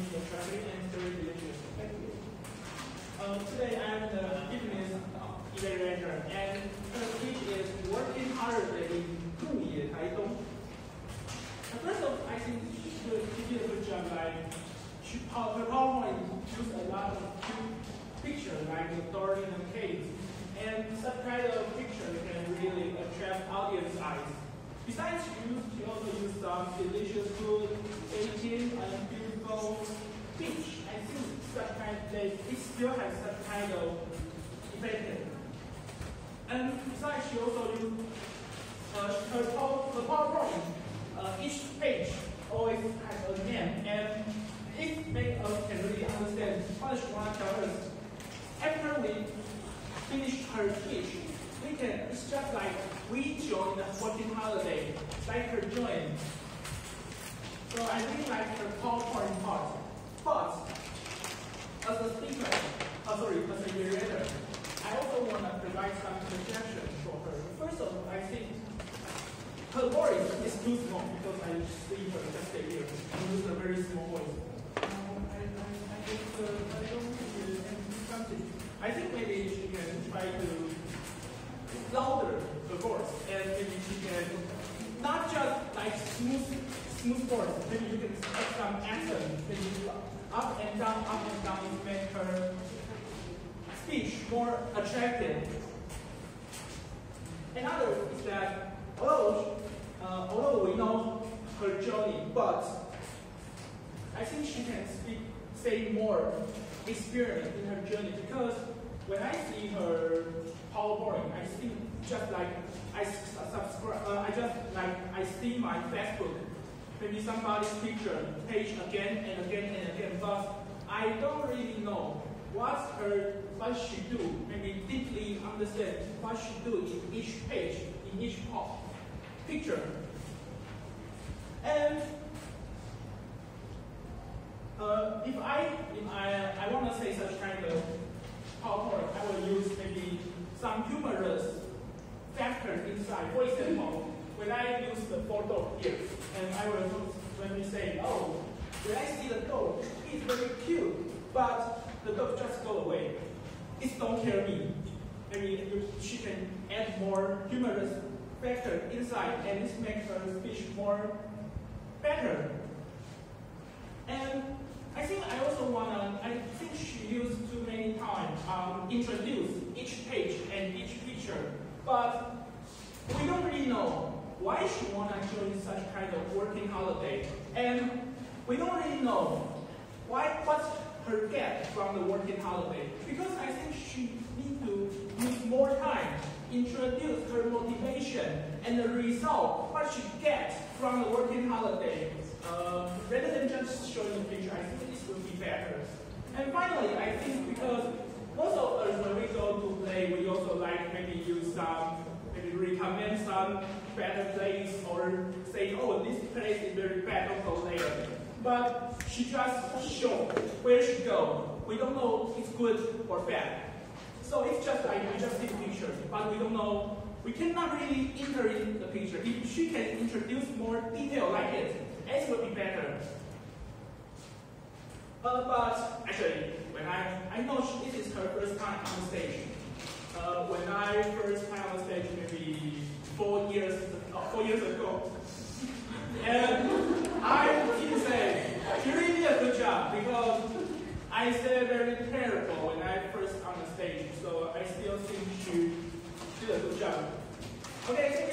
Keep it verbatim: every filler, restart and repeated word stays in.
the traffic and very delicious. Thank you. Uh, today I'm the Tiffany's evaluator, and her speech is working harder in Tiffany, Taitung. First of all, I think she did, she did a good job. Like she, her PowerPoint used a lot of pictures, like the story and the case, and such kind of picture can really attract audience eyes. Besides, she, used, she also used some delicious food, painting, and beautiful speech. I think such kind of, they, it still has such kind of effect. And besides, she also used uh, her, her PowerPoint. Uh, each page always has a name, and it makes us can really understand what she wants to tell us. After we finish her speech, we can, it's just like we join the working holiday, like her join. So I really like her PowerPoint part. But as a speaker, oh sorry, as a narrator, I also want to provide some suggestions for her. First of all, I think her voice is too small because I see her just a year and use a very small voice. Um, I, I, I, just, uh, I don't think it's something. I think maybe she can try to louder the voice, and maybe she can not just like smooth smooth voice. Maybe you can add some accent, maybe up and down, up and down to make her speech more attractive. Another is that although uh, although we know her journey, but I think she can speak say more experience in her journey, because when I see her PowerPoint, I think just like I subscribe, uh, I just like I see my Facebook, maybe somebody's picture page again and again and again, but I don't really know what's her, what she do, maybe deeply understand what she do in each page, in each picture. And uh, if I, if I, I want to say such kind of PowerPoint, I will use maybe some humorous factor inside. For example, when I use the photo here, and I will when we say, oh, when I see the dog, it's very cute, but the dog just go away. It don't care me. Maybe she can add more humorous factor inside, and this makes her speech more better. And I think I also wanna, I think she used too many times um, introduce each page and each picture, but we don't really know why she wanna join such kind of working holiday, and we don't really know why what's her get from the working holiday, because I think she needs to use more time, introduce her motivation and the result, what she gets from the working holiday. Uh, rather than just showing the picture, I think this would be better. And finally, I think because most of us, when we go to play, we also like maybe use some, maybe recommend some better place, or say, oh, this place is very bad, don't go there. But she just showed where she go. We don't know if it's good or bad. So it's just like we just see pictures, but we don't know. We cannot really enter in the picture. If she can introduce more detail like it, it will be better. Uh, but actually, when I I know she, this is her first time on stage. Uh, when I first time on stage, maybe four years uh, four years ago, and I can say she really did a good job, because I said very terrible when I first on the stage. So I still think she did a good job. Okay.